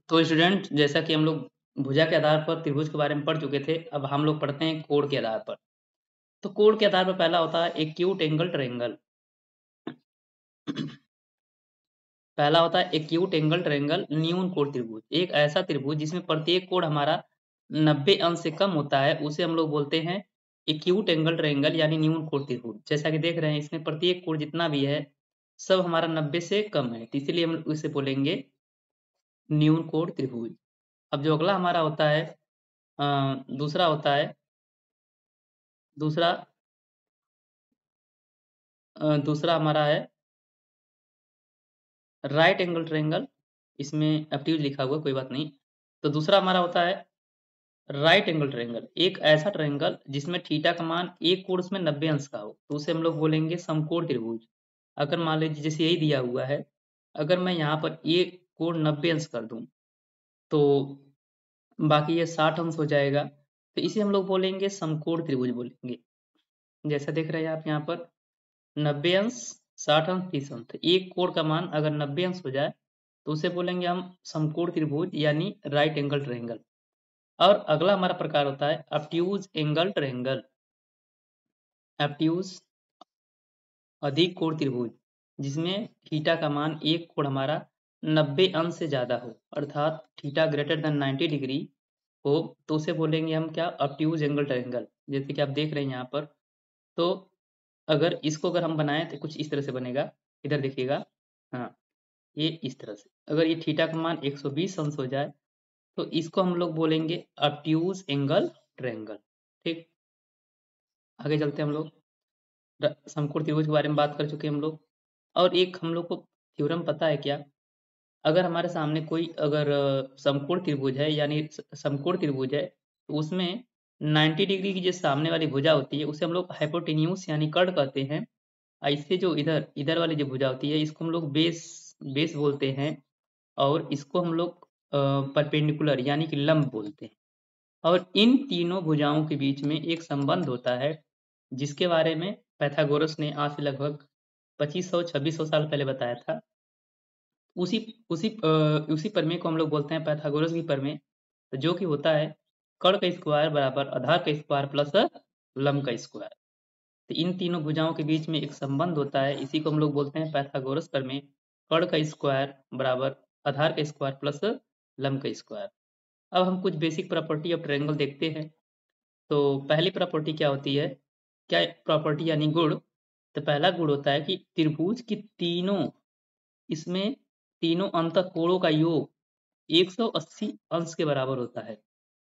तो स्टूडेंट जैसा कि हम लोग भुजा के आधार पर त्रिभुज के बारे में पढ़ चुके थे, अब हम लोग पढ़ते हैं कोण के आधार पर। तो कोण के आधार पर पहला होता है एक्यूट एंगल ट्रायंगल। पहला होता है एक्यूट एंगल ट्रायंगल न्यून कोण त्रिभुज। एक ऐसा त्रिभुज जिसमें प्रत्येक कोण हमारा 90 अंश से कम होता है, उसे हम लोग बोलते हैं एक्यूट एंगल ट्रायंगल यानी न्यून कोण त्रिभुज। जैसा कि देख रहे हैं इसमें प्रत्येक कोण जितना भी है सब हमारा 90 से कम है, तो इसीलिए हम इसे बोलेंगे न्यून कोण त्रिभुज। अब जो अगला हमारा होता है दूसरा होता है दूसरा दूसरा हमारा है राइट एंगल ट्रायंगल। इसमें ऑब्ट्यूज लिखा हुआ है, कोई बात नहीं। तो दूसरा हमारा होता है राइट एंगल ट्रायंगल, एक ऐसा ट्रायंगल जिसमें थीटा का मान एक कोण उसमें 90 अंश का हो, तो उसे हम लोग बोलेंगे समकोण त्रिभुज। अगर मान लीजिए जैसे यही दिया हुआ है, अगर मैं यहाँ पर एक कोण 90 अंश कर दूं तो बाकी ये 60 अंश हो जाएगा, तो इसे हम लोग बोलेंगे समकोण त्रिभुज बोलेंगे। जैसा देख रहे हैं आप यहाँ पर 90 अंश, 60 अंश, 30 अंश। तो एक कोण का मान अगर 90 अंश हो जाए तो उसे बोलेंगे हम समकोण त्रिभुज यानी राइट एंगल ट्रायंगल। और अगला हमारा प्रकार होता है ऑब्ट्यूज एंगल ट्रायंगल। ऑब्ट्यूज अधिक कोण त्रिभुज जिसमें थीटा का मान एक कोण हमारा 90 अंश से ज्यादा हो, अर्थात थीटा ग्रेटर देन 90 डिग्री हो, तो उसे बोलेंगे हम क्या ऑब्ट्यूज एंगल ट्रायंगल। जैसे कि आप देख रहे हैं यहाँ पर। तो अगर इसको अगर हम बनाएं तो कुछ इस तरह से बनेगा। इधर देखिएगा। हाँ, ये इस तरह से अगर ये थीटा का मान 120 अंश हो जाए तो इसको हम लोग बोलेंगे ऑब्ट्यूज एंगल ट्रायंगल। ठीक, आगे चलते हैं हम लोग। समकोण त्रिभुज के बारे में बात कर चुके हैं हम लोग। और एक हम लोग को थ्योरम पता है क्या? अगर हमारे सामने कोई अगर समकोण त्रिभुज है यानी समकोण त्रिभुज है, तो उसमें 90 डिग्री की जो सामने वाली भुजा होती है उसे हम लोग हाइपोटेन्यूज यानी कर्ण कहते हैं। इससे जो इधर इधर वाली जो भुजा होती है इसको हम लोग बेस बेस बोलते हैं। और इसको हम लोग परपेंडिकुलर यानी कि लंब बोलते हैं। और इन तीनों भुजाओं के बीच में एक संबंध होता है जिसके बारे में पाइथागोरस ने आज से लगभग 2500-2600 साल पहले बताया था। उसी उसी प्रमेय को हम लोग बोलते हैं पाइथागोरस की प्रमेय। तो जो कि होता है कर्ण का स्क्वायर बराबर आधार का स्क्वायर प्लस लंब का स्क्वायर। तो इन तीनों भुजाओं के बीच में एक संबंध होता है, इसी को हम लोग बोलते हैं पाइथागोरस प्रमेय। कर्ण का स्क्वायर बराबर आधार का स्क्वायर प्लस लंब का स्क्वायर। अब हम कुछ बेसिक प्रॉपर्टी ऑफ ट्रायंगल देखते हैं। तो पहली प्रॉपर्टी क्या होती है? क्या प्रॉपर्टी यानी गुण? तो पहला गुण होता है कि त्रिभुज की तीनों इसमें तीनों अंतःकोणों का योग 180 अंश के बराबर होता है।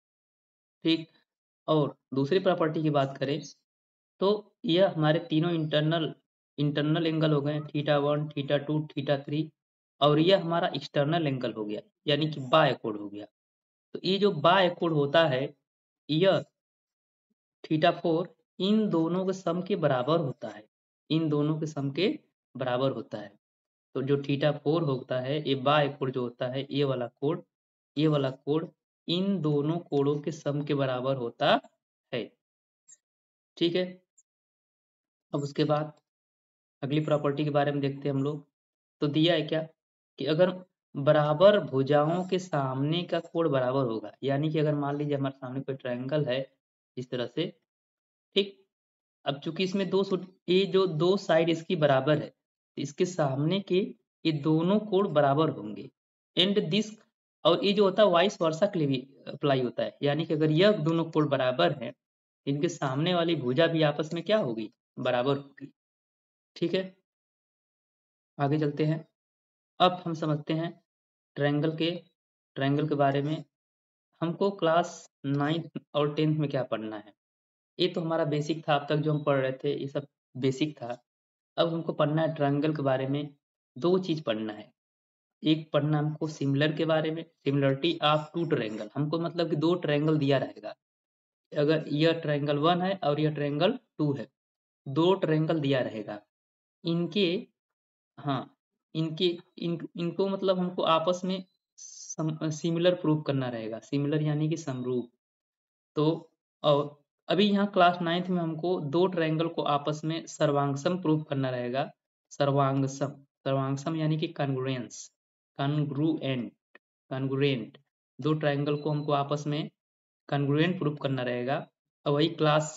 ठीक। और दूसरी प्रॉपर्टी की बात करें तो यह हमारे तीनों इंटरनल इंटरनल एंगल हो गए, थीटा 1, थीटा 2, थीटा 3। और यह हमारा एक्सटर्नल एंगल हो गया यानी कि बाह्य कोण हो गया। तो ये जो बाह्य कोण होता है यह थीटा 4 इन दोनों के सम के बराबर होता है। इन दोनों के सम के बराबर होता है। तो जो थीटा 4 होता है ये बाह्य कोण जो होता है ये वाला कोण इन दोनों कोणों के सम के बराबर होता है। ठीक है। अब उसके बाद अगली प्रॉपर्टी के बारे में देखते हैं हम लोग। तो दिया है क्या कि अगर बराबर भुजाओं के सामने का कोण बराबर होगा, यानी कि अगर मान लीजिए हमारे सामने कोई ट्रायंगल है इस तरह से। ठीक। अब चूंकि इसमें ये जो दो साइड इसकी बराबर है, तो इसके सामने के ये दोनों कोण बराबर होंगे। एंड दिस और ये जो होता है वाइस वर्सा के लिए भी अप्लाई होता है, यानी कि अगर यह दोनों कोण बराबर हैं, इनके सामने वाली भुजा भी आपस में क्या होगी? बराबर होगी। ठीक है, आगे चलते हैं। अब हम समझते हैं ट्रायंगल के ट्रायंगल के बारे में। हमको क्लास 9th और 10th में क्या पढ़ना है? ये तो हमारा बेसिक था, अब तक जो हम पढ़ रहे थे ये सब बेसिक था। अब हमको पढ़ना है ट्रायंगल के बारे में। दो चीज पढ़ना है। एक पढ़ना हमको सिमिलर के बारे में, सिमिलरिटी ऑफ टू ट्रायंगल। हमको मतलब कि दो ट्रायंगल दिया रहेगा, अगर यह ट्रायंगल 1 है और यह ट्रायंगल 2 है, दो ट्रायंगल दिया रहेगा। इनके हाँ, इनके इनको मतलब हमको आपस में सिमिलर प्रूव करना रहेगा। सिमिलर यानी कि समरूप। तो और अभी यहाँ क्लास 9th में हमको दो ट्रायंगल को आपस में सर्वांगसम प्रूव करना रहेगा। सर्वांगसम, सर्वांगसम यानी कि कॉन्ग्रुएंस, कॉन्ग्रुएंट। कॉन्ग्रुएंट, दो ट्रायंगल को हमको आपस में कॉन्ग्रुएंट प्रूफ करना रहेगा। और वही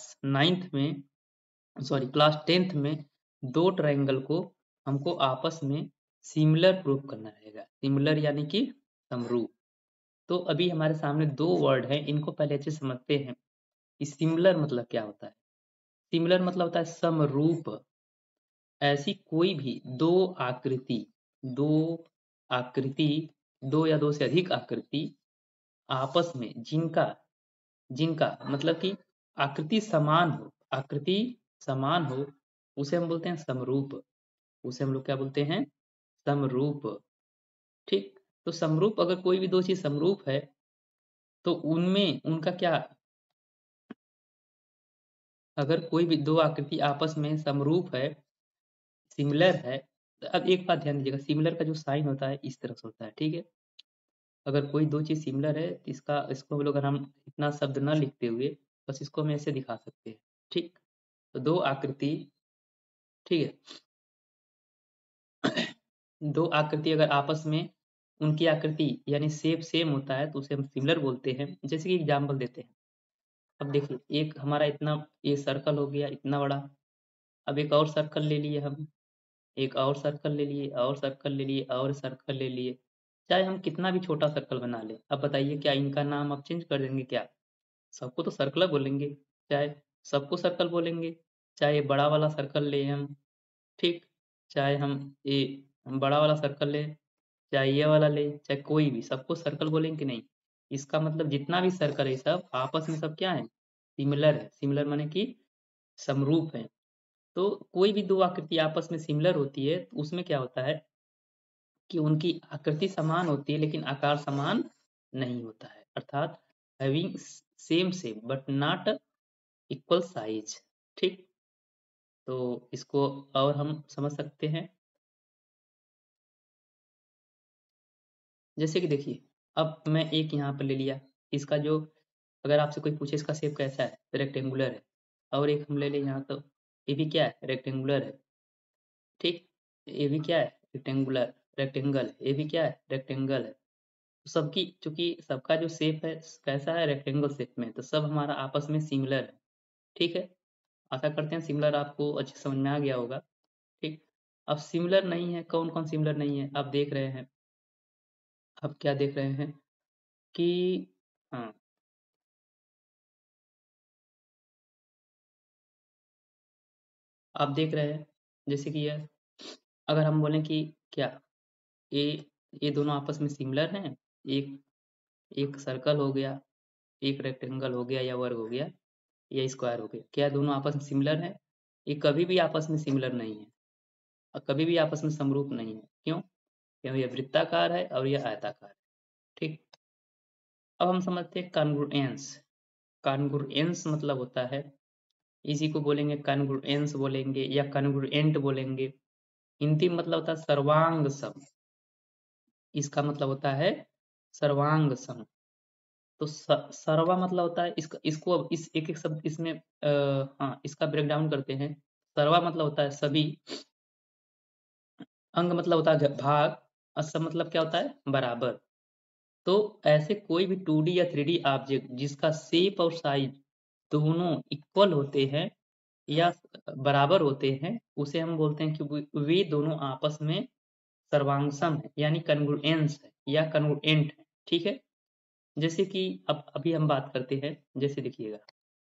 क्लास 10th में दो ट्रायंगल को हमको आपस में सिमिलर प्रूफ करना रहेगा। सिमिलर यानी कि समरूप। तो अभी हमारे सामने दो वर्ड हैं, इनको पहले अच्छे से समझते हैं कि सिमिलर मतलब क्या होता है। सिमिलर मतलब होता है समरूप। ऐसी कोई भी दो आकृति, दो या दो से अधिक आकृति आपस में जिनका जिनका मतलब कि आकृति समान हो, उसे हम बोलते हैं समरूप। उसे हम लोग क्या बोलते हैं? समरूप। ठीक। तो समरूप, अगर कोई भी दो चीज समरूप है तो उनमें उनका क्या, अगर कोई भी दो आकृति आपस में समरूप है, सिमिलर है, तो अब एक बात ध्यान दीजिएगा, सिमिलर का जो साइन होता है इस तरह से होता है। ठीक है। अगर कोई दो चीज सिमिलर है तो इसको हम लोग, अगर हम इतना शब्द न लिखते हुए बस इसको हम ऐसे दिखा सकते हैं। ठीक। तो दो आकृति, ठीक है, दो आकृति अगर आपस में उनकी आकृति यानी शेप सेम होता है तो उसे हम सिमिलर बोलते हैं। जैसे कि एग्जाम्पल देते हैं। अब देखिए, एक हमारा इतना ये सर्कल हो गया इतना बड़ा। अब एक और सर्कल ले लिए हम, एक और सर्कल ले लिए, और सर्कल ले लिए, और सर्कल ले लिए। चाहे हम कितना भी छोटा सर्कल बना लें, अब बताइए क्या इनका नाम अब चेंज कर देंगे क्या? सबको तो सर्कल बोलेंगे। चाहे सबको सर्कल बोलेंगे, चाहे बड़ा वाला सर्कल ले हम, ठीक, चाहे हम बड़ा वाला सर्कल लें, चाहे ये वाला लें, चाहे कोई भी, सबको सर्कल बोलेंगे कि नहीं? इसका मतलब जितना भी सर्कल है सब आपस में सब क्या है? सिमिलर है। सिमिलर माने कि समरूप है। तो कोई भी दो आकृति आपस में सिमिलर होती है तो उसमें क्या होता है कि उनकी आकृति समान होती है लेकिन आकार समान नहीं होता है, अर्थात having same shape but not equal size. ठीक। तो इसको और हम समझ सकते हैं। जैसे कि देखिए, अब मैं एक यहाँ पर ले लिया, इसका जो, अगर आपसे कोई पूछे इसका शेप कैसा है तो रेक्टेंगुलर है। और एक हम ले लें यहाँ, तो ये भी क्या है? रेक्टेंगुलर है। ठीक। ये भी क्या है? Rectangular, rectangle. ये भी क्या है? रेक्टेंगल है। तो सबकी, चूंकि सबका जो शेप है कैसा है? रेक्टेंगल शेप में, तो सब हमारा आपस में सिमिलर है। ठीक है। आशा करते हैं सिमिलर आपको अच्छे समझ में आ गया होगा। ठीक। अब सिमिलर नहीं है, कौन कौन सिमिलर नहीं है आप देख रहे हैं। अब क्या देख रहे हैं कि, हाँ, आप देख रहे हैं जैसे कि ये, अगर हम बोलें कि क्या ये ये दोनों आपस में सिमिलर हैं, एक एक सर्कल हो गया, एक रेक्टेंगल हो गया या वर्ग हो गया या स्क्वायर हो गया, क्या दोनों आपस में सिमिलर हैं? ये कभी भी आपस में सिमिलर नहीं है और कभी भी आपस में समरूप नहीं है। क्यों? क्योंकि यह वृत्ताकार है और यह आयताकार है। ठीक। अब हम समझते हैं कॉन्ग्रुएंस। कॉन्ग्रुएंस मतलब होता है, इसी को बोलेंगे कॉन्ग्रुएंस बोलेंगे या कॉन्ग्रुएंट बोलेंगे। हिंदी में मतलब होता है सर्वांग सम। इसका मतलब होता है सर्वांग सम। तो सर्वा मतलब होता है, इसको अब इस एक एक शब्द इसमें हाँ, इसका ब्रेक डाउन करते हैं। सर्वा मतलब होता है सभी, अंग मतलब होता है भाग, और सम मतलब क्या होता है? बराबर। तो ऐसे कोई भी 2D या 3D ऑब्जेक्ट जिसका शेप और साइज दोनों इक्वल होते हैं या बराबर होते हैं, उसे हम बोलते हैं कि वे दोनों आपस में सर्वांगसम है यानी कन्ग्रुएंस है या कन्ग्रुएंट है। ठीक है। जैसे कि अब अभी हम बात करते हैं, जैसे देखिएगा,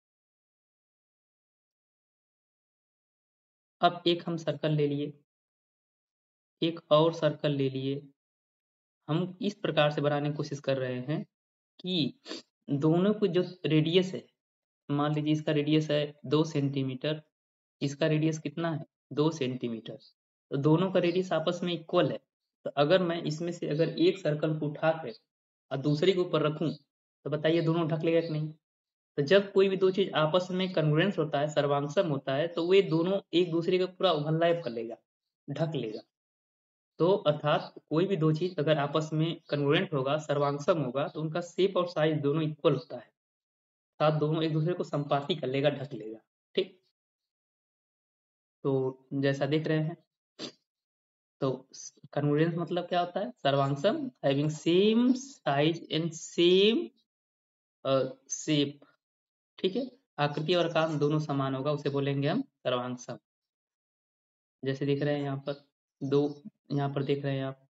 अब एक हम सर्कल ले लिए, एक और सर्कल ले लिए। हम इस प्रकार से बनाने की कोशिश कर रहे हैं कि दोनों को जो रेडियस है, मान लीजिए इसका रेडियस है 2 सेंटीमीटर, इसका रेडियस कितना है? 2 सेंटीमीटर। तो दोनों का रेडियस आपस में इक्वल है। तो अगर मैं इसमें से अगर एक सर्कल को उठा कर और दूसरे के ऊपर रखूं तो बताइए दोनों ढक लेगा कि नहीं? तो जब कोई भी दो चीज आपस में कन्ग्रुएंस होता है, सर्वांगसम होता है, तो वे दोनों एक दूसरे का पूरा ओवरलैप कर लेगा, ढक लेगा। तो अर्थात कोई भी दो चीज अगर आपस में कन्ग्रुएंट होगा, सर्वांगसम होगा, तो उनका शेप और साइज दोनों इक्वल होता है, अर्थात दोनों एक दूसरे को संपाती कर लेगा, ढक लेगा। ठीक। तो जैसा देख रहे हैं, तो कॉन्ग्रुएंस मतलब क्या होता है? सर्वांगसम having same size and same shape, ठीक है। आकृति और काम दोनों समान होगा, उसे बोलेंगे हम सर्वांगसम। जैसे देख रहे हैं यहाँ पर दो, यहाँ पर देख रहे हैं आप,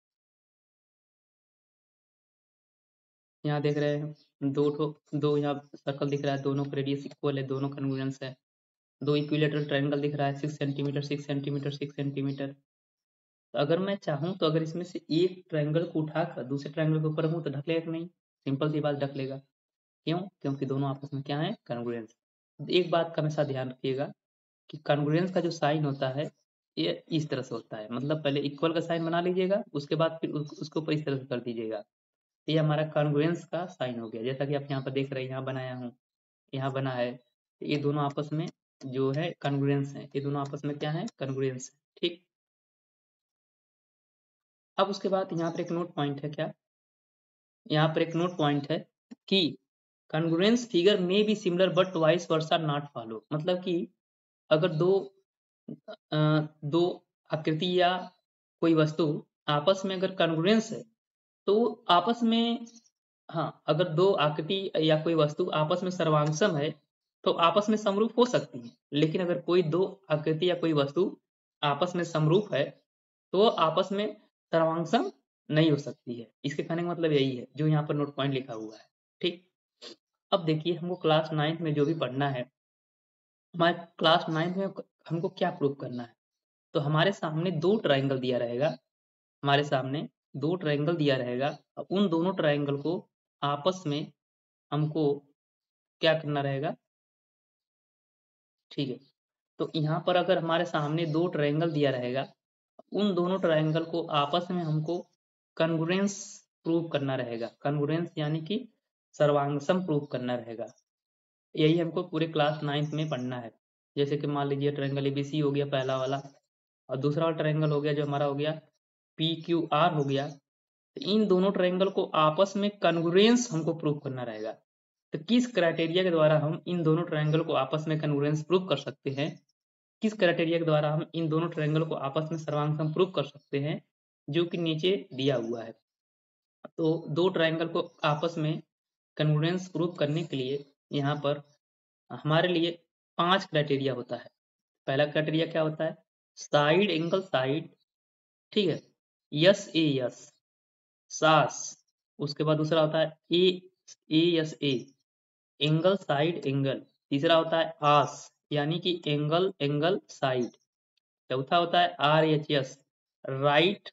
यहाँ देख रहे हैं दो यहाँ सर्कल दिख रहा है, दोनों का रेडियस इक्वल है, दोनों कॉन्ग्रुएंस है। दो इक्विलेटरल ट्रायंगल दिख रहा है, 6 सेंटीमीटर 6 सेंटीमीटर 6 सेंटीमीटर। तो अगर मैं चाहूँ तो अगर इसमें से एक ट्रायंगल को उठाकर दूसरे ट्रायंगल के ऊपर रखूँ तो ढक लेगा कि नहीं? सिंपल सी बात, ढक लेगा। क्यों? क्योंकि दोनों आपस में क्या है? कॉन्ग्रुएंस। एक बात का हमेशा ध्यान रखिएगा कि कॉन्ग्रुएंस का जो साइन होता है ये इस तरह से होता है, मतलब पहले इक्वल का साइन बना लीजिएगा, उसके बाद फिर उसके ऊपर इस तरह से कर दीजिएगा। ये हमारा कॉन्ग्रुएंस का साइन हो गया। जैसा कि आप यहाँ पर देख रहे हैं, यहाँ बनाया हूँ, यहाँ बना है। ये दोनों आपस में जो है कॉन्ग्रुएंस है, ये दोनों आपस में क्या है? कॉन्ग्रुएंस है, ठीक। अब उसके बाद यहाँ पर एक नोट पॉइंट है, क्या? यहाँ पर एक नोट पॉइंट है कि कॉन्ग्रुएंस फिगर में be similar but vice versa not follow. मतलब कि अगर दो आकृति या कोई वस्तु आपस में अगर कॉन्ग्रुएंस है तो आपस में, हाँ, अगर दो आकृति या कोई वस्तु आपस में सर्वांगसम है तो आपस में समरूप हो सकती है। लेकिन अगर कोई दो आकृति या कोई वस्तु आपस में समरूप है तो आपस में सर्वांगसम नहीं हो सकती है। इसके कहने का मतलब यही है जो यहाँ पर नोट पॉइंट लिखा हुआ है, ठीक। अब देखिए, हमको क्लास 9th में जो भी पढ़ना है, हमारे क्लास 9th में हमको क्या प्रूव करना है। तो हमारे सामने दो ट्रायंगल दिया रहेगा, हमारे सामने दो ट्रायंगल दिया रहेगा। अब उन दोनों ट्रायंगल को आपस में हमको क्या करना रहेगा, ठीक है। तो यहाँ पर अगर हमारे सामने दो ट्रायंगल दिया रहेगा, उन दोनों ट्रायंगल को आपस में हमको कॉन्ग्रुएंस प्रूव करना रहेगा। कॉन्ग्रुएंस यानी कि सर्वांगसम प्रूव करना रहेगा। यही हमको पूरे क्लास 9th में पढ़ना है। जैसे कि मान लीजिए ट्रायंगल एबीसी हो गया पहला वाला, और दूसरा वाला ट्रायंगल हो गया जो हमारा हो गया पीक्यूआर हो गया। तो इन दोनों ट्रायंगल को आपस में कॉन्ग्रुएंस हमको प्रूव करना रहेगा। तो किस क्राइटेरिया के द्वारा हम इन दोनों ट्रायंगल को आपस में कॉन्ग्रुएंस प्रूव कर सकते हैं? किस क्राइटेरिया के द्वारा हम इन दोनों ट्रायंगल को आपस में सर्वांगसम प्रूव कर सकते हैं, जो कि नीचे दिया हुआ है। तो दो ट्रायंगल को आपस में कॉन्ग्रुएंस प्रूव करने के लिए यहाँ पर हमारे लिए 5 क्राइटेरिया होता है। पहला क्राइटेरिया क्या होता है? साइड एंगल साइड, ठीक है, यस ए यस, सास। उसके बाद दूसरा होता है A S A, angle side angle. तीसरा होता है आस, यानी कि एंगल एंगल साइड। चौथा होता है R H S, right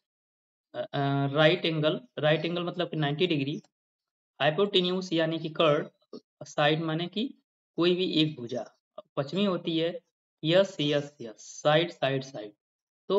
right angle मतलब कि 90 डिग्री। हाइपोटेन्यूज यानी कि कर्व, साइड माने कि कोई भी एक भुजा। पश्चिमी होती है S S S, side side side. तो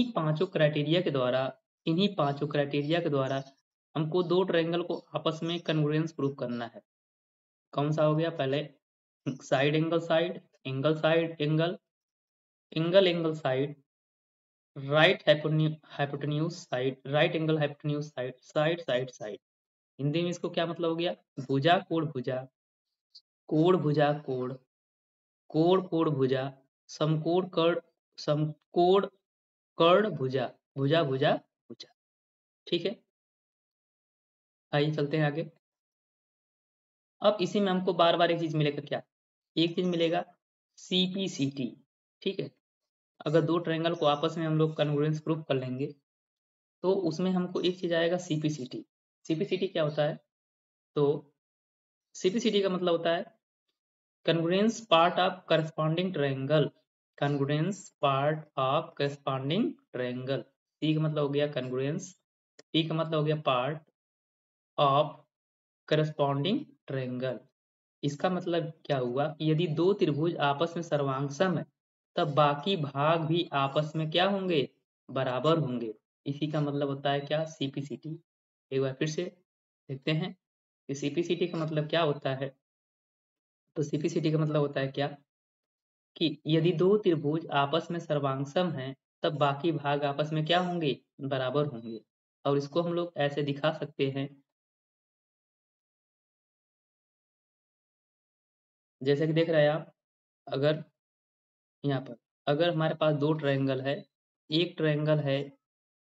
इन्हीं पांचों क्राइटेरिया के द्वारा हमको दो ट्रायंगल को आपस में कॉन्ग्रुएंस प्रूव करना है। कौन सा हो गया? पहले side angle side, angle side angle, angle angle side, right hypotenuse side, right angle hypotenuse side, side side side. Hindi में इसको क्या मतलब हो गया? भुजा कोण भुजा, कोण भुजा कोण, कोण कोण भुजा, समकोण कर्ण, समकोण कर्ण भुजा, भुजा भुजा भुजा, ठीक है। आइए चलते हैं आगे। अब इसी में हमको बार बार एक चीज मिलेगा, क्या? एक चीज मिलेगा सीपीसीटी, ठीक है। अगर दो ट्रायंगल को आपस में हम लोग कॉन्ग्रुएंस प्रूफ कर लेंगे तो उसमें हमको एक चीज आएगा सीपीसीटी। सीपीसीटी क्या होता है? तो सीपीसीटी का मतलब होता है congruence part of corresponding triangle, congruence part of corresponding triangle. C का मतलब हो गया कॉन्ग्रुएंस, पी का मतलब हो गया पार्ट ऑफ करस्पॉन्डिंग ट्रायंगल। इसका मतलब क्या हुआ कि यदि दो त्रिभुज आपस में सर्वांगसम है तब बाकी भाग भी आपस में क्या होंगे? बराबर होंगे। इसी का मतलब होता है क्या? सीपीसीटी। एक बार फिर से देखते हैं कि सीपीसीटी का मतलब क्या होता है। तो सीपीसीटी का मतलब होता है क्या कि यदि दो त्रिभुज आपस में सर्वांगसम हैं तब बाकी भाग आपस में क्या होंगे? बराबर होंगे। और इसको हम लोग ऐसे दिखा सकते हैं, जैसे कि देख रहे हैं आप, अगर यहाँ पर अगर हमारे पास दो ट्रायंगल है, एक ट्रायंगल है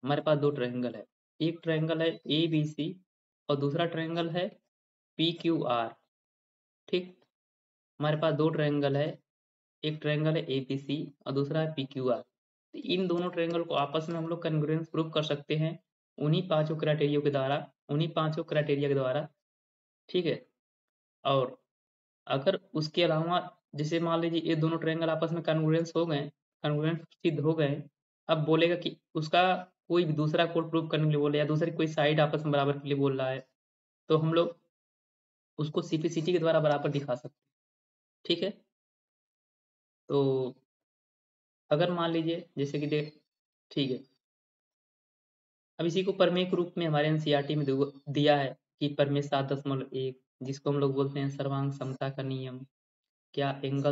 हमारे पास दो ट्रायंगल है, एक ट्रायंगल है ए बी सी और दूसरा ट्रायंगल है पी क्यू आर। ठीक, हमारे पास दो ट्रायंगल है, एक ट्रायंगल है ए बी सी और दूसरा है पी क्यू आर। तो इन दोनों ट्रायंगल को आपस में हम लोग कन्ग्रुएंस प्रूव कर सकते हैं उन्हीं पांचों क्राइटेरिया के द्वारा। ठीक है, और अगर उसके अलावा जैसे मान लीजिए ये दोनों ट्रायंगल आपस में कन्ग्रुएंस सिद्ध हो गए, अब बोलेगा कि उसका कोई भी दूसरा कोड प्रूव करने के लिए बोले या दूसरी कोई साइड आपस में बराबर के लिए बोल रहा है, तो हम लोग उसको सीपीसीटी के द्वारा बराबर दिखा सकते हैं। ठीक है, तो अगर मान लीजिए जैसे कि देख, ठीक है, अब इसी को प्रमेय के रूप में हमारे एनसीईआरटी में दिया है कि प्रमेय 7.1 जिसको हम लोग बोलते हैं सर्वांग समता का नियम। क्या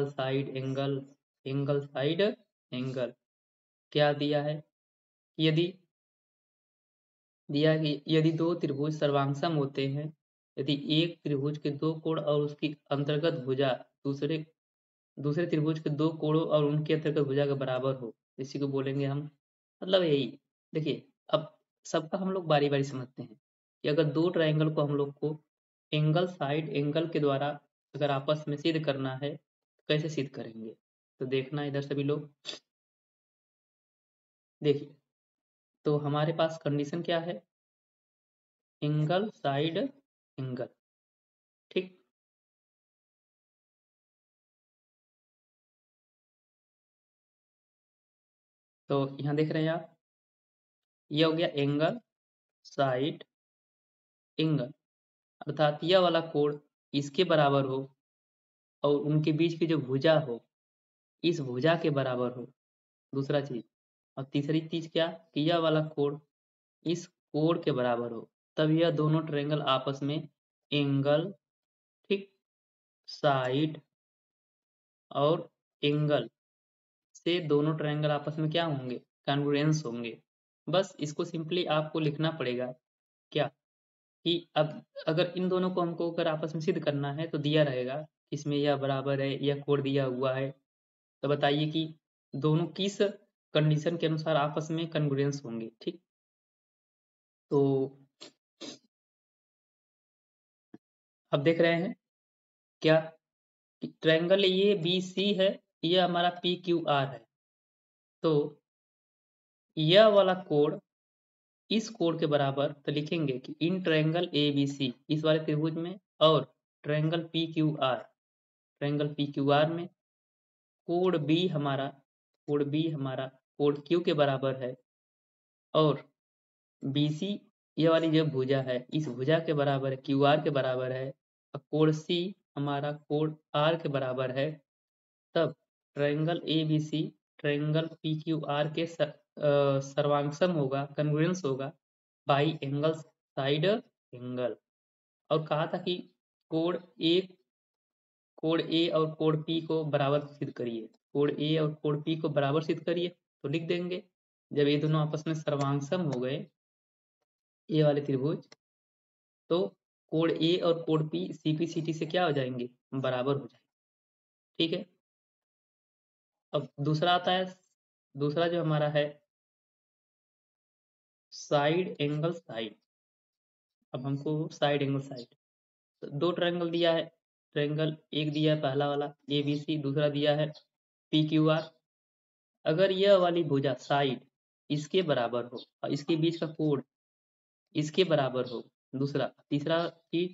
एंगल साइड एंगल क्या दिया है, यदि दिया है कि यदि दो त्रिभुज सर्वांगसम होते हैं, यदि एक त्रिभुज के दो कोण और उसकी अंतर्गत भुजा दूसरे दूसरे त्रिभुज के दो कोणों और उनके अंतर्गत भुजा के बराबर हो, इसी को बोलेंगे हम, मतलब यही। देखिए, अब सबका हम लोग बारी बारी समझते हैं कि अगर दो ट्रायंगल को हम लोग को एंगल साइड एंगल के द्वारा अगर आपस में सिद्ध करना है तो कैसे सिद्ध करेंगे, तो देखना इधर सभी लोग। देखिए, तो हमारे पास कंडीशन क्या है, एंगल साइड एंगल। ठीक, तो यहाँ देख रहे हैं आप, ये हो गया एंगल साइड एंगल, अर्थात यह वाला कोण इसके बराबर हो और उनके बीच की जो भुजा हो इस भुजा के बराबर हो, दूसरा चीज। और तीसरी चीज क्या, कि यह वाला कोण इस कोण के बराबर हो, तब यह दोनों ट्रायंगल आपस में एंगल, ठीक, साइड और एंगल से दोनों ट्रायंगल आपस में क्या होंगे, कॉन्ग्रुएंस होंगे। बस इसको सिंपली आपको लिखना पड़ेगा क्या, कि अब अगर इन दोनों को हमको अगर आपस में सिद्ध करना है तो दिया रहेगा इसमें यह बराबर है, यह कोण दिया हुआ है, तो बताइए कि दोनों किस कंडीशन के अनुसार आपस में कन्ग्रुएंस होंगे। ठीक, तो अब देख रहे हैं क्या, ट्रायंगल ये बी सी है, यह हमारा पी क्यू आर है, तो यह वाला कोण इस कोण के बराबर, तो लिखेंगे कि इन ट्रायंगल ए बी सी इस वाले त्रिभुज में और ट्रायंगल पी क्यू आर में कोण बी हमारा कोण क्यू के बराबर है और बी सी ये वाली जो भुजा है इस भुजा के बराबर है, क्यू आर के बराबर है, और कोण सी हमारा कोण आर के बराबर है, तब triangle A B C triangle P Q R के सर्वांगसम होगा, कन्ग्रुएंस होगा बाई एंगल साइड एंगल। और कहा था कि कोण ए कोण ए और कोण पी को बराबर सिद्ध करिए, कोण ए और कोण पी को बराबर सिद्ध करिए, तो लिख देंगे जब ये दोनों आपस में सर्वांगसम हो गए ये वाले त्रिभुज, तो कोण ए और कोण पी सीपीसीटी से क्या हो जाएंगे, बराबर हो जाएंगे। ठीक है, अब दूसरा आता है, दूसरा जो हमारा है साइड एंगल साइड। अब हमको साइड एंगल साइड, तो दो ट्रायंगल दिया है, ट्रायंगल एक दिया है पहला वाला ए बी सी, दूसरा दिया है पी क्यू आर। अगर यह वाली भुजा साइड इसके बराबर हो और इसके बीच का कोण इसके बराबर हो, दूसरा तीसरा चीज,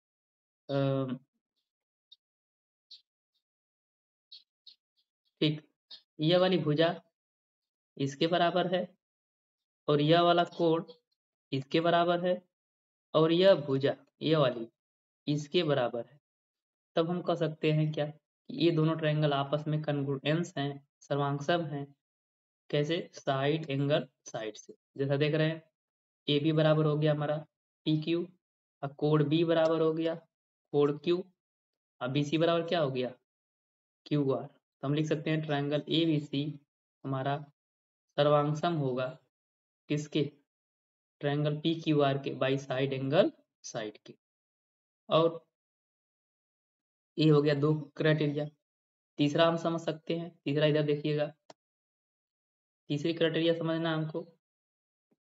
ठीक, यह वाली भुजा इसके बराबर है और यह वाला कोण इसके बराबर है और यह भुजा यह वाली इसके बराबर है, तब हम कह सकते हैं क्या कि ये दोनों ट्रायंगल आपस में कन्ग्रुएंस हैं, सर्वांगसम हैं। कैसे, साइड एंगल साइड से, जैसा देख रहे हैं ए बी बराबर हो गया हमारा पी क्यू और कोण बी बराबर हो गया कोण क्यू और बी सी बराबर क्या हो गया क्यू आर। तो हम लिख सकते हैं ट्रायंगल ए बी सी हमारा सर्वांगसम होगा किसके, ट्रायंगल पी क्यू आर के बाई साइड एंगल साइड के। और ये हो गया दो क्राइटेरिया। तीसरा हम समझ सकते हैं, तीसरा इधर देखिएगा, तीसरी क्राइटेरिया समझना हमको,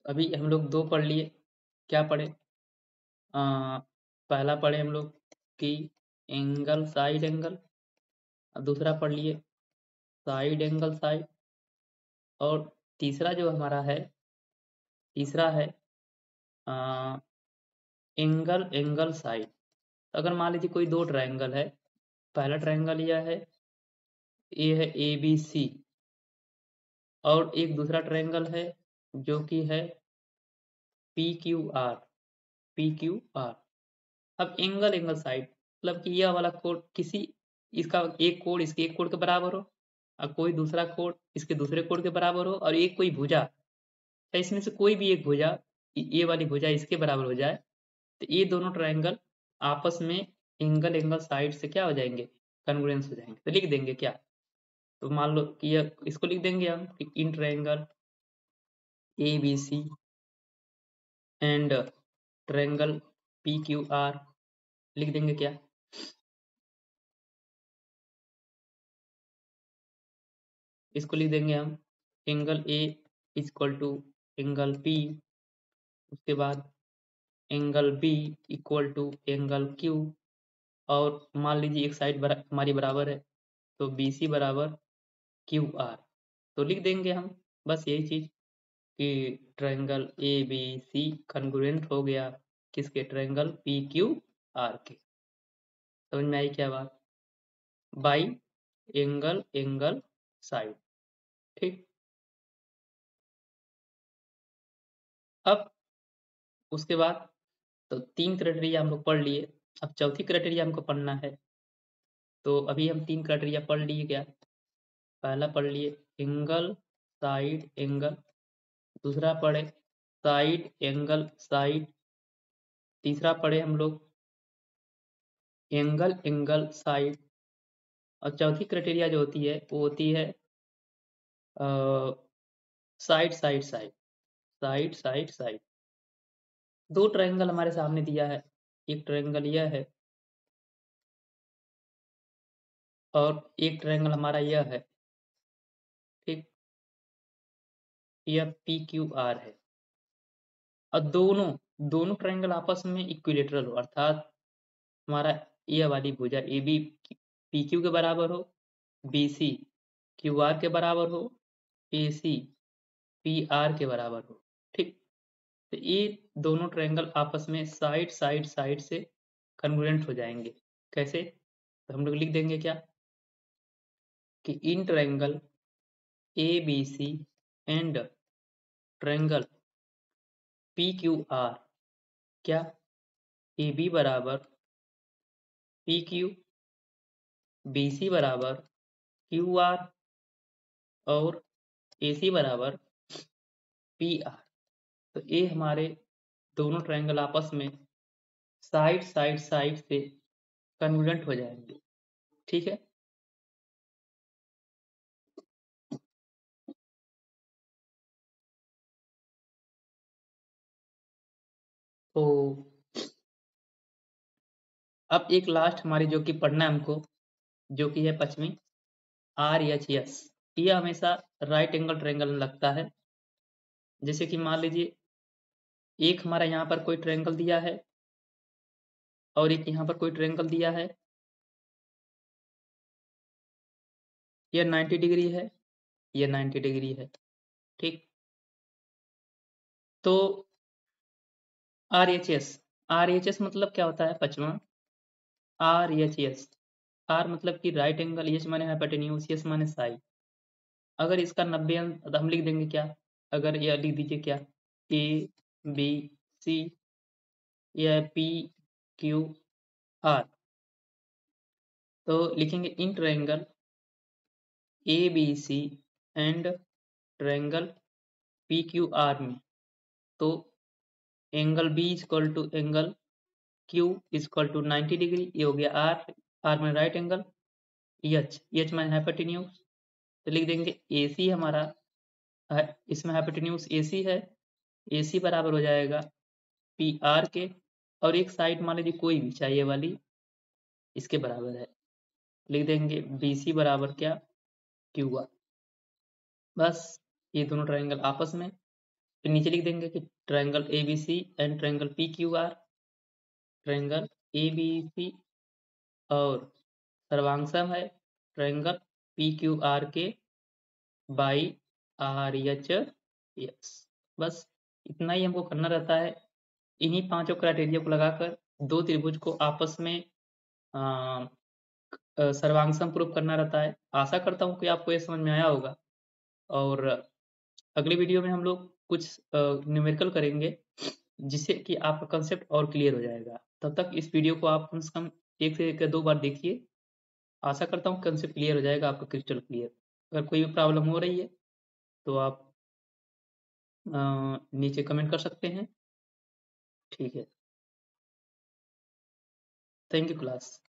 अभी हम लोग दो पढ़ लिए। क्या पढ़े? पहला पढ़े हम लोग कि एंगल साइड एंगल, और दूसरा पढ़ लिए साइड एंगल साइड, और तीसरा जो हमारा है, तीसरा है एंगल एंगल साइड। अगर मान लीजिए कोई दो ट्रायंगल है, पहला ट्रायंगल यह है, ये है ए बी सी, और एक दूसरा ट्रायंगल है जो कि है P Q R, P Q R. अब एंगल एंगल साइड मतलब कि यह वाला कोण किसी, इसका एक कोण इसके एक कोण के बराबर हो, और कोई दूसरा कोण इसके दूसरे कोण के बराबर हो, और एक कोई भुजा, या इसमें से कोई भी एक भुजा, ये वाली भुजा इसके बराबर हो जाए, तो ये दोनों ट्रायंगल आपस में एंगल एंगल साइड से क्या हो जाएंगे? कन्ग्रुएंस हो जाएंगे। तो लिख देंगे क्या? तो मान लो कि यह, इसको लिख देंगे हम कि in triangle A B C and triangle P Q R, लिख देंगे क्या? इसको लिख देंगे हम angle A equal to angle P, उसके बाद angle B equal to angle Q, और मान लीजिए एक साइड हमारी बराबर है, तो बी सी बराबर क्यू आर। तो लिख देंगे हम बस यही चीज कि triangle A B C congruent हो गया किसके? ट्रायंगल पी क्यू आर के। समझ में आई क्या बात? By angle angle side. ठीक। अब उसके बाद तो तीन क्राइटेरिया हम लोग पढ़ लिए, अब चौथी क्राइटेरिया हमको पढ़ना है। तो अभी हम तीन क्राइटेरिया पढ़ लिए क्या? पहला पढ़ लिए एंगल साइड एंगल, दूसरा पढ़े साइड एंगल साइड, तीसरा पढ़े हम लोग एंगल एंगल साइड, और चौथी क्राइटेरिया जो होती है वो होती है side side side, side side side. दो ट्रायंगल हमारे सामने दिया है, एक ट्रायंगल यह है और एक ट्रायंगल हमारा यह है। ठीक। यह पी क्यू आर है, और दोनों दोनों ट्रायंगल आपस में इक्विलेटरल हो, अर्थात हमारा यह वाली भुजा ए बी पी क्यू के बराबर हो, बी सी क्यू आर के बराबर हो, ए सी पी आर के बराबर हो। ठीक। तो ये दोनों ट्रायंगल आपस में साइड साइड साइड से कन्ग्रुएंट हो जाएंगे। कैसे? तो हम लोग लिख देंगे क्या कि in triangle A B C and triangle P Q R, क्या ए बी बराबर पी क्यू, बी सी बराबर क्यू आर, और ए सी बराबर पी आर। तो ये हमारे दोनों ट्रायंगल आपस में साइड साइड साइड से कन्वर्जेंट हो जाएंगे। ठीक है। तो अब एक लास्ट हमारी जो कि पढ़ना है हमको, जो कि है पश्चिमी आर एच एस। ये हमेशा राइट एंगल ट्रायंगल में लगता है। जैसे कि मान लीजिए एक हमारा यहाँ पर कोई ट्रायंगल दिया है, और एक यहाँ पर कोई ट्रायंगल दिया है, यह 90 डिग्री है, यह 90 डिग्री है। ठीक। तो R H S, R H S मतलब क्या होता है पचवा? आर एच एस, आर मतलब कि राइट एंगल, एच माने हाइपोटेन्यूज, एस माने साइड। अगर इसका 90 अंश, तो हम लिख देंगे क्या? अगर यह लिख दीजिए क्या, ए बी सी, यह पी क्यू आर, तो लिखेंगे in triangle A B C and triangle P Q R में, तो angle B equal to angle Q equal to 90 degree, ये हो गया आर, आर में राइट एंगल, एच, एच में हाइपोटेन्यूज, तो लिख देंगे ए सी हमारा इसमें हाइपोटेन्यूज ए सी है, ए सी बराबर हो जाएगा पी आर के, और एक साइड मान लीजिए कोई भी चाहिए वाली इसके बराबर है, लिख देंगे बी सी बराबर क्या? Q R. बस ये दोनों ट्रायंगल आपस में फिर नीचे लिख देंगे कि triangle ABC and triangle PQR, triangle ABC और सर्वांगसम है ट्रायंगल PQR के बाई RHS। बस इतना ही हमको करना रहता है। इन्हीं पांचों क्राइटेरिया को लगाकर दो त्रिभुज को आपस में सर्वांग प्रूफ करना रहता है। आशा करता हूँ कि आपको ये समझ में आया होगा और अगली वीडियो में हम लोग कुछ न्यूमेरिकल करेंगे जिससे कि आपका कंसेप्ट और क्लियर हो जाएगा। तब तक इस वीडियो को आप कम से कम 1 से 2 बार देखिए। आशा करता हूँ कंसेप्ट क्लियर हो जाएगा आपका क्रिस्टल क्लियर। अगर कोई भी प्रॉब्लम हो रही है तो आप नीचे कमेंट कर सकते हैं। ठीक है। Thank you class.